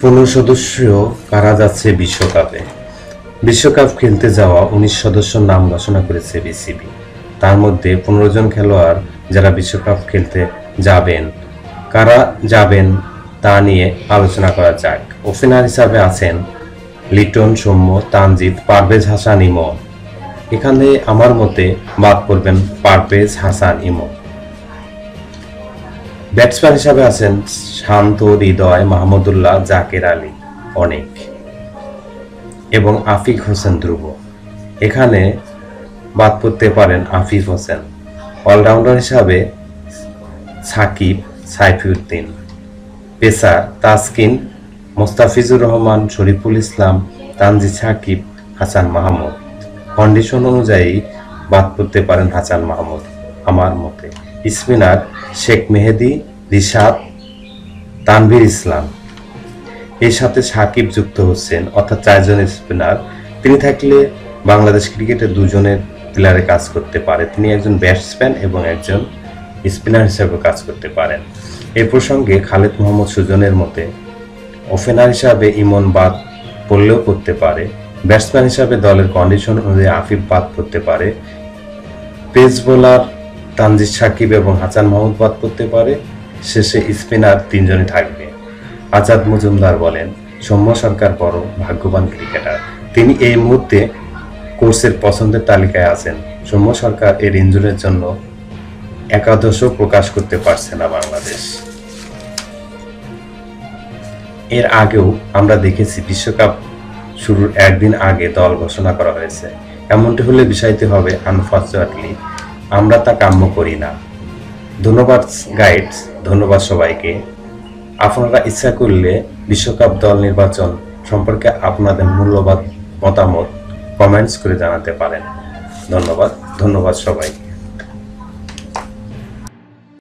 15 সদস্য কারা যাচ্ছে বিশ্বকাপে। বিশ্বকাপ খেলতে যাওয়া 19 সদস্যর নাম ঘোষণা করেছে বিসিবি। তার মধ্যে 15 জন খেলোয়াড় যারা বিশ্বকাপ খেলতে যাবেন। কারা যাবেন তা নিয়ে আলোচনা করা যাক। ওপেনার হিসাবে আছেন লিটন, সৌম্য, তানজিদ, পারভেজ হাসান, ইমন। এখানে আমার মতে বাদ পড়বেন পারভেজ হাসান, ইমন। ব্যাটসম্যান হিসাবে আছেন শান্ত, হৃদয়, মাহমুদুল্লাহ, জাকের আলী, অনেক এবং আফিক হোসেন, ধ্রুব। এখানে বাদ পড়তে পারেন আফিফ হোসেন। অলরাউন্ডার হিসাবে সাকিব, সাইফুদ্দিন। পেসার তাসকিন, মোস্তাফিজুর রহমান, শরীফুল ইসলাম, তানজিদ সাকিব, হাসান মাহমুদ। কন্ডিশন অনুযায়ী বাদ পড়তে পারেন হাসান মাহমুদ আমার মতে। স্পিনার শেখ মেহেদী, রিশাদ, তানভীর ইসলাম। এর সাথে সাকিব যুক্ত হচ্ছেন, অর্থাৎ 4 জন স্পিনার। তিনি থাকলে বাংলাদেশ ক্রিকেটে 2 জনের প্লেয়ারে কাজ করতে পারে। তিনি একজন ব্যাটসম্যান এবং একজন স্পিনার হিসেবে কাজ করতে পারেন। এই প্রসঙ্গে খালেদ মোহাম্মদ সুজনের মতে ওপেনার হিসাবে ইমন বাদ পড়লেও পড়তে পারে। ব্যাটসম্যান হিসাবে দলের কন্ডিশন অনুযায়ী আফিফ বাদ পড়তে পারে। পেস বোলার তানজিদ সাকিব এবং হাসান মাহমুদ বাদ পড়তে পারে। শেষে স্পিনার 3 জনই থাকবে। আজাদ মজুমদার বলেন, সৌম্য সরকার বড় ভাগ্যবান ক্রিকেটার। তিনি এই মুহূর্তে কোচের পছন্দের তালিকায় আছেন। সৌম্য সরকার এর ইনজুরির জন্য একাদশও প্রকাশ করতে পারছে না বাংলাদেশ। এর আগেও আমরা দেখেছি বিশ্বকাপ শুরুর একদিন আগে দল ঘোষণা করা হয়েছে। এমনটি হলে বিষয়টি হবে আনফরচুনেটলি আমরা তা কাম্য করি না। ধন্যবাদ গাইডস, ধন্যবাদ সবাইকে। আপনারা ইচ্ছা করলে বিশ্বকাপ দল নির্বাচন সম্পর্কে আপনাদের মূল্যবান মতামত কমেন্টস করে জানাতে পারেন। ধন্যবাদ সবাই।